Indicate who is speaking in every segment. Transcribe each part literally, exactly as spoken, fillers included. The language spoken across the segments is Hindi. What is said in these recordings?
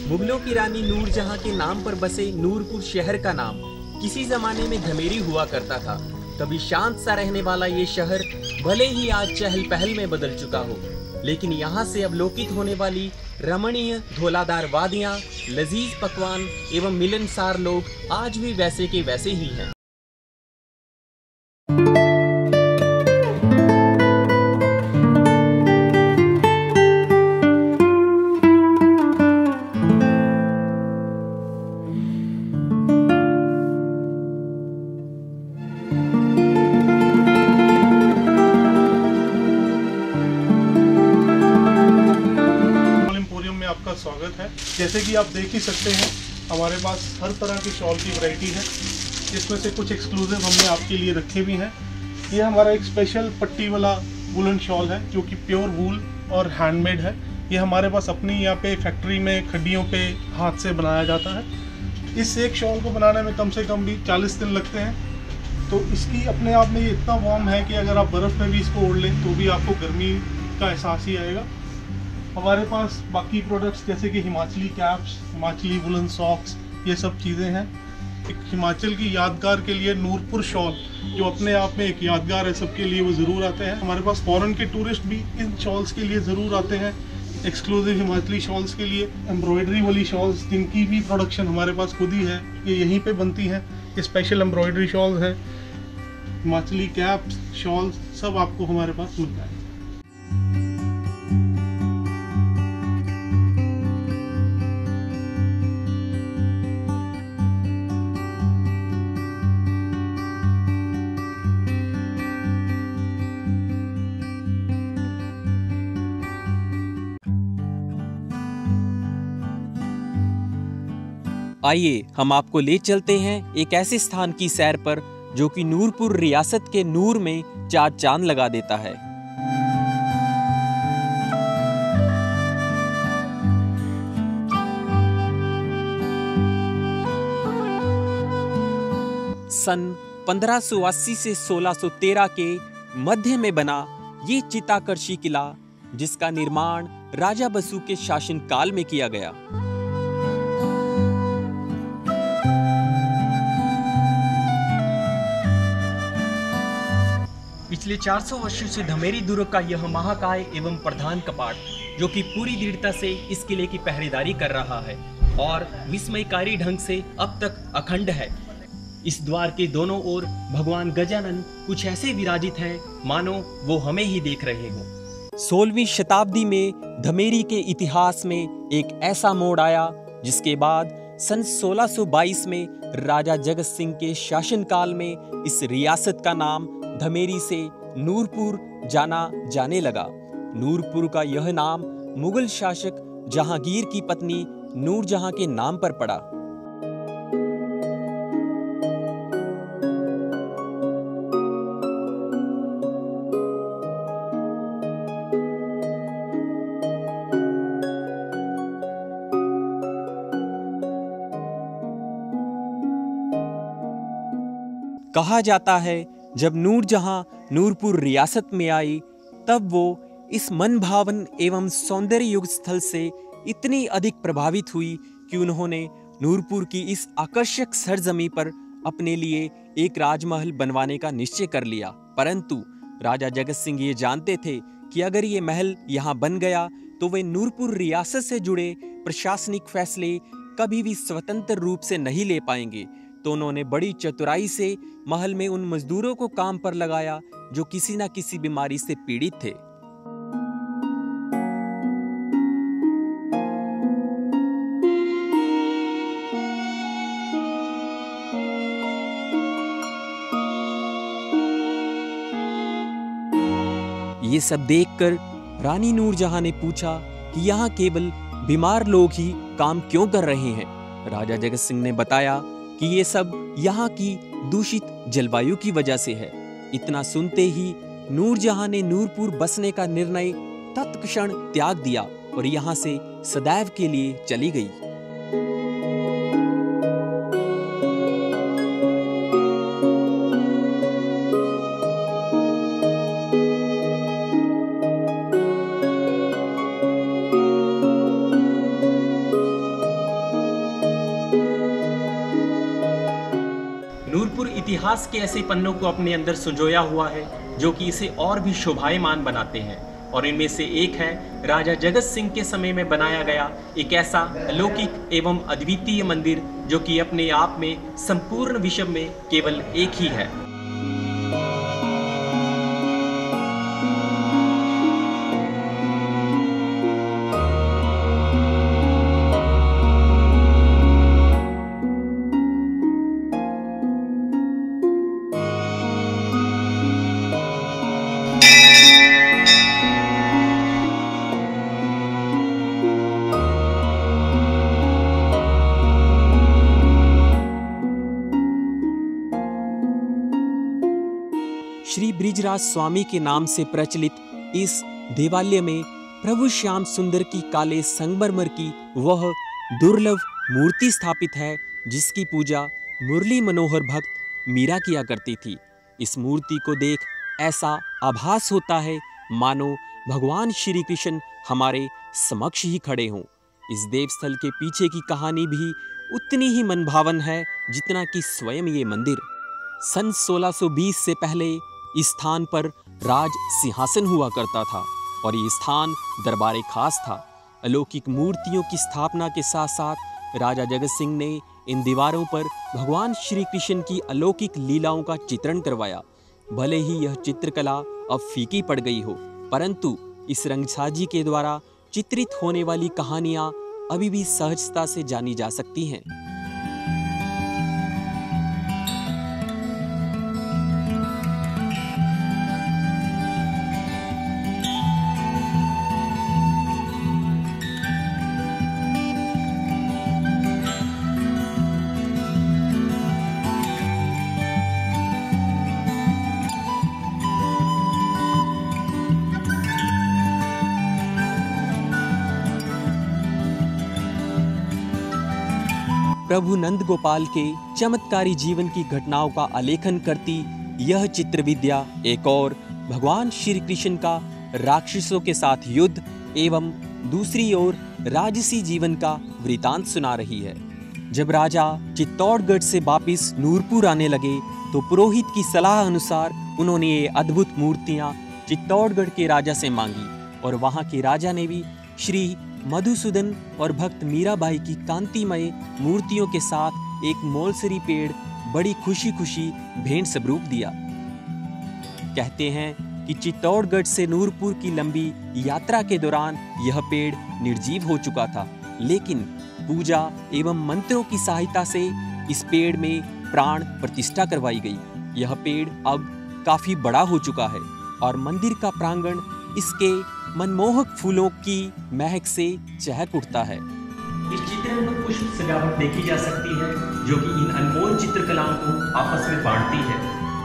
Speaker 1: मुगलों की रानी नूरजहां के नाम पर बसे नूरपुर शहर का नाम किसी जमाने में धमेरी हुआ करता था। कभी शांत सा रहने वाला ये शहर भले ही आज चहल पहल में बदल चुका हो, लेकिन यहाँ से अवलोकित होने वाली रमणीय धौलाधार वादियाँ, लजीज पकवान एवं मिलनसार लोग आज भी वैसे के वैसे ही हैं।
Speaker 2: आपका स्वागत है। जैसे कि आप देख ही सकते हैं, हमारे पास हर तरह की शॉल की वैरायटी है, जिसमें से कुछ एक्सक्लूसिव हमने आपके लिए रखे भी हैं। ये हमारा एक स्पेशल पट्टी वाला वुलन शॉल है जो कि प्योर वूल और हैंडमेड है। ये हमारे पास अपनी यहाँ पे फैक्ट्री में खड्डियों पे हाथ से बनाया जाता है। इस एक शॉल को बनाने में कम से कम भी चालीस दिन लगते हैं। तो इसकी अपने आप में ये इतना वार्म है कि अगर आप बर्फ़ में भी इसको ओढ़ लें तो भी आपको गर्मी का एहसास ही आएगा। हमारे पास बाकी प्रोडक्ट्स जैसे कि Himachali caps, Himachali woollen socks, ये सब चीज़ें हैं। एक हिमाचल की यादगार के लिए नूरपुर शॉल जो अपने आप में एक यादगार है, सबके लिए वो ज़रूर आते हैं। हमारे पास फॉरेन के टूरिस्ट भी इन शॉल्स के लिए ज़रूर आते हैं। एक्सक्लूसिव हिमाचली शॉल्स के लिए एम्ब्रॉयडरी वाली शॉल्स जिनकी भी प्रोडक्शन हमारे पास खुद ही है, ये यहीं पर बनती हैं। ये स्पेशल एम्ब्रॉयडरी शॉल्स हैं, हिमाचली कैप्स, शॉल्स सब आपको हमारे पास मिल जाएंगे।
Speaker 1: आइए हम आपको ले चलते हैं एक ऐसे स्थान की सैर पर जो कि नूरपुर रियासत के नूर में चार चांद लगा देता है। सन पंद्रह सौ अस्सी से सोलह सौ तेरह के मध्य में बना ये चिताकर्षी किला, जिसका निर्माण राजा बसु के शासनकाल में किया गया। पिछले चार सौ वर्षों से धमेरी दुर्ग का यह महाकाय एवं प्रधान कपाट, जो कि पूरी दृढ़ता से इस किले की पहरेदारी कर रहा है और विस्मयकारी ढंग से अब तक अखंड है। इस द्वार के दोनों ओर भगवान गजानन कुछ ऐसे विराजित हैं मानो वो हमें ही देख रहे हों। सोलहवीं शताब्दी में धमेरी के इतिहास में एक ऐसा मोड़ आया जिसके बाद सन सोलह सौ बाईस में राजा जगत सिंह के शासनकाल में इस रियासत का नाम धमेरी से नूरपुर जाना जाने लगा। नूरपुर का यह नाम मुगल शासक जहांगीर की पत्नी नूरजहां के नाम पर पड़ा। कहा जाता है जब नूरजहां नूरपुर रियासत में आई तब वो इस मनभावन एवं सौंदर्य युक्त स्थल से इतनी अधिक प्रभावित हुई कि उन्होंने नूरपुर की इस आकर्षक सरजमी पर अपने लिए एक राजमहल बनवाने का निश्चय कर लिया। परंतु राजा जगत सिंह ये जानते थे कि अगर ये महल यहाँ बन गया तो वे नूरपुर रियासत से जुड़े प्रशासनिक फैसले कभी भी स्वतंत्र रूप से नहीं ले पाएंगे। तो उन्होंने बड़ी चतुराई से महल में उन मजदूरों को काम पर लगाया जो किसी न किसी बीमारी से पीड़ित थे। ये सब देखकर रानी नूरजहां ने पूछा कि यहाँ केवल बीमार लोग ही काम क्यों कर रहे हैं। राजा जगत सिंह ने बताया कि ये सब यहाँ की दूषित जलवायु की वजह से है। इतना सुनते ही नूरजहां ने नूरपुर बसने का निर्णय तत्क्षण त्याग दिया और यहाँ से सदैव के लिए चली गई। इतिहास के ऐसे पन्नों को अपने अंदर संजोया हुआ है जो कि इसे और भी शोभायमान बनाते हैं। और इनमें से एक है राजा जगत सिंह के समय में बनाया गया एक ऐसा अलौकिक एवं अद्वितीय मंदिर जो कि अपने आप में संपूर्ण विश्व में केवल एक ही है। श्री ब्रिजराज स्वामी के नाम से प्रचलित इस देवालय में प्रभु श्याम सुंदर की काले संगमरमर की वह दुर्लभ मूर्ति स्थापित है जिसकी पूजा मुरली मनोहर भक्त मीरा किया करती थी। इस मूर्ति को देख ऐसा आभास होता है मानो भगवान श्री कृष्ण हमारे समक्ष ही खड़े हों। इस देवस्थल के पीछे की कहानी भी उतनी ही मनभावन है जितना कि स्वयं ये मंदिर। सन सोलह सौ बीस से पहले इस स्थान पर राज सिंहासन हुआ करता था और ये स्थान दरबारे खास था। अलौकिक मूर्तियों की स्थापना के साथ साथ राजा जगत सिंह ने इन दीवारों पर भगवान श्री कृष्ण की अलौकिक लीलाओं का चित्रण करवाया। भले ही यह चित्रकला अब फीकी पड़ गई हो, परंतु इस रंगसाजी के द्वारा चित्रित होने वाली कहानियां अभी भी सहजता से जानी जा सकती हैं। प्रभु नंद गोपाल के चमत्कारी जीवन की घटनाओं का आलेखन करती यह चित्र विद्या एक और भगवान श्री कृष्ण का राक्षसों के साथ युद्ध एवं दूसरी ओर राजसी जीवन का वृतांत सुना रही है। जब राजा चित्तौड़गढ़ से वापिस नूरपुर आने लगे तो पुरोहित की सलाह अनुसार उन्होंने ये अद्भुत मूर्तियां चित्तौड़गढ़ के राजा से मांगी और वहां के राजा ने भी श्री मधुसूदन और भक्त मीराबाई की कांतिमय मूर्तियों के साथ एक मोलसरी पेड़ बड़ी खुशी खुशी भेंट स्वरूप दिया। कहते हैं कि चित्तौड़गढ़ से नूरपुर की लंबी यात्रा के दौरान यह पेड़ निर्जीव हो चुका था, लेकिन पूजा एवं मंत्रों की सहायता से इस पेड़ में प्राण प्रतिष्ठा करवाई गई। यह पेड़ अब काफी बड़ा हो चुका है और मंदिर का प्रांगण इसके मनमोहक फूलों की महक से चहक उठता है। इस चित्र में पुष्प सजावट देखी जा सकती है जो कि इन अनमोल चित्रकलाओं को आपस में बांटती है।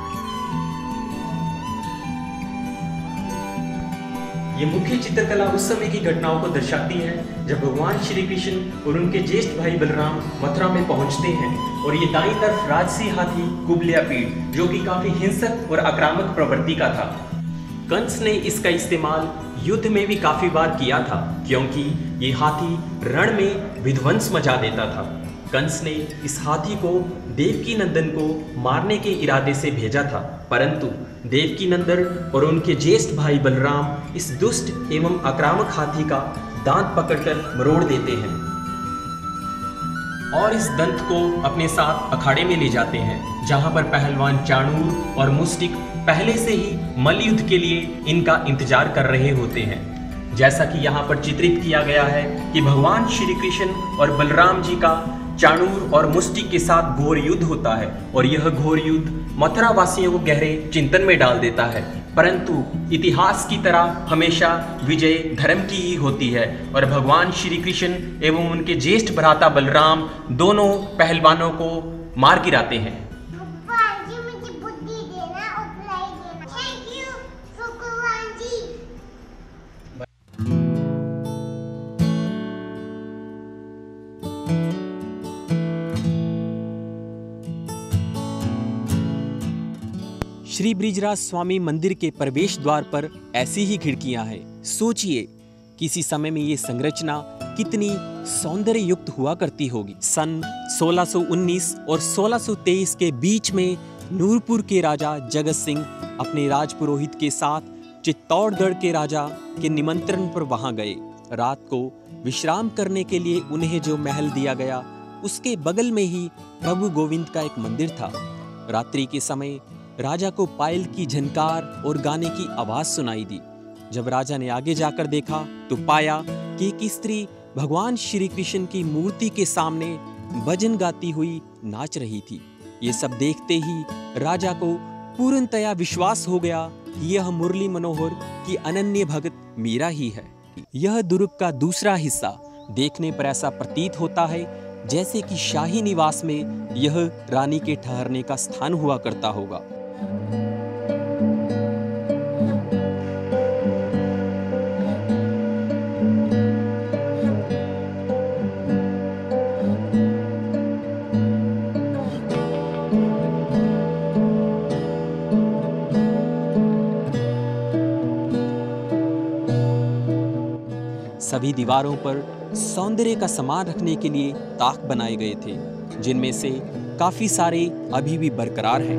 Speaker 1: ये मुख्य चित्रकला उस समय की घटनाओं को दर्शाती है जब भगवान श्री कृष्ण और उनके ज्येष्ठ भाई बलराम मथुरा में पहुंचते हैं और ये दाईं तरफ राजसी हाथी कुबलियापीड़ जो कि काफी हिंसक और आक्रामक प्रवृत्ति का था। कंस ने इसका इस्तेमाल युद्ध में भी काफी बार किया था क्योंकि ये हाथी रण में विध्वंस मचा देता था। कंस ने इस हाथी को देवकी नंदन को मारने के इरादे से भेजा था, परंतु देवकी नंदन और उनके ज्येष्ठ भाई बलराम इस दुष्ट एवं आक्रामक हाथी का दांत पकड़कर मरोड़ देते हैं और इस दंत को अपने साथ अखाड़े में ले जाते हैं, जहां पर पहलवान चाणूर और मुस्टिक पहले से ही मल्लयुद्ध के लिए इनका इंतजार कर रहे होते हैं। जैसा कि यहाँ पर चित्रित किया गया है कि भगवान श्री कृष्ण और बलराम जी का चाणूर और मुस्टिक के साथ घोर युद्ध होता है और यह घोर युद्ध मथुरा वासियों को गहरे चिंतन में डाल देता है, परंतु इतिहास की तरह हमेशा विजय धर्म की ही होती है और भगवान श्री कृष्ण एवं उनके ज्येष्ठ भ्राता बलराम दोनों पहलवानों को मार गिराते हैं। श्री ब्रिजराज स्वामी मंदिर के प्रवेश द्वार पर ऐसी ही खिड़कियां हैं। सोचिए किसी समय में ये संरचना कितनी सौंदर्य युक्त हुआ करती होगी। सन सोलह सौ उन्नीस और सोलह सौ तेईस के बीच में नूरपुर के राजा जगत सिंह अपने राजपुरोहित के साथ चित्तौड़गढ़ के राजा के निमंत्रण पर वहां गए। रात को विश्राम करने के लिए उन्हें जो महल दिया गया उसके बगल में ही प्रभु गोविंद का एक मंदिर था। रात्रि के समय राजा को पायल की झनकार और गाने की आवाज सुनाई दी। जब राजा ने आगे जाकर देखा तो पाया कि एक स्त्री भगवान श्री कृष्ण की मूर्ति के सामने भजन गाती हुई नाच रही थी। ये सब देखते ही राजा को पूर्णतया विश्वास हो गया कि यह मुरली मनोहर की अनन्य भक्त मीरा ही है। यह दुर्ग का दूसरा हिस्सा देखने पर ऐसा प्रतीत होता है जैसे कि शाही निवास में यह रानी के ठहरने का स्थान हुआ करता होगा। सभी दीवारों पर सौंदर्य का सामान रखने के लिए ताक बनाए गए थे, जिनमें से काफी सारे अभी भी बरकरार हैं।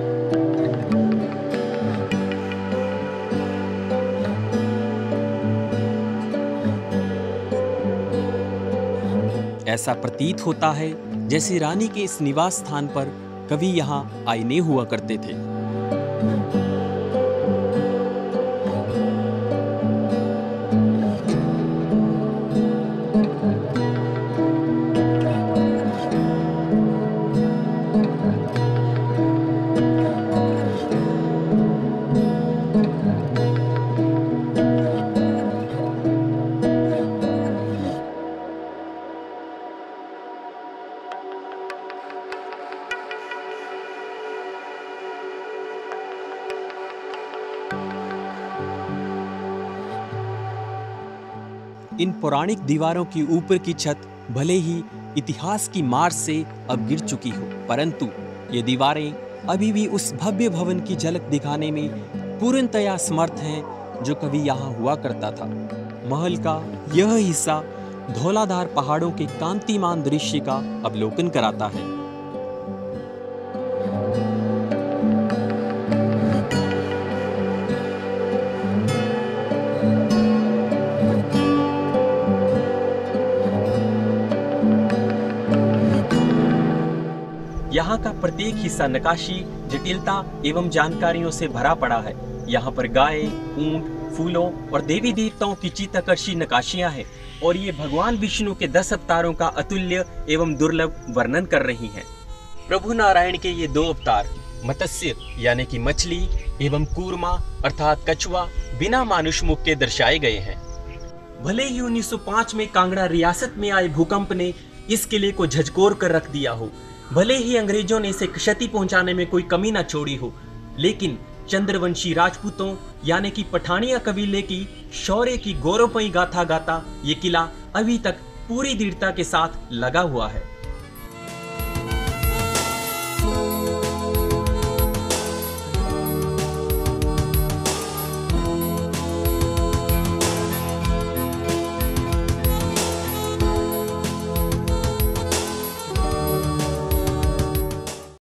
Speaker 1: ऐसा प्रतीत होता है जैसे रानी के इस निवास स्थान पर कभी यहाँ आईने हुआ करते थे। इन पौराणिक दीवारों की ऊपर की छत भले ही इतिहास की मार से अब गिर चुकी हो, परंतु ये दीवारें अभी भी उस भव्य भवन की झलक दिखाने में पूर्णतया समर्थ हैं जो कभी यहाँ हुआ करता था। महल का यह हिस्सा धौलाधार पहाड़ों के कांतिमान दृश्य का अवलोकन कराता है। यहाँ का प्रत्येक हिस्सा नक्काशी, जटिलता एवं जानकारियों से भरा पड़ा है। यहाँ पर गाय, ऊंट, फूलों और देवी देवताओं की चित्ताकर्षी नक्काशियां हैं और ये भगवान विष्णु के दस अवतारों का अतुल्य एवं दुर्लभ वर्णन कर रही हैं। प्रभु नारायण के ये दो अवतार मत्स्य यानी कि मछली एवं कूर्मा अर्थात कछुआ बिना मानुष मुख के दर्शाए गए हैं। भले ही उन्नीस सौ पाँच में कांगड़ा रियासत में आए भूकंप ने इस किले को झकझोर कर रख दिया हो, भले ही अंग्रेजों ने इसे क्षति पहुंचाने में कोई कमी न छोड़ी हो, लेकिन चंद्रवंशी राजपूतों यानी कि पठानिया कबीले की शौर्य की गौरवमयी गाथा गाता ये किला अभी तक पूरी दृढ़ता के साथ लगा हुआ है।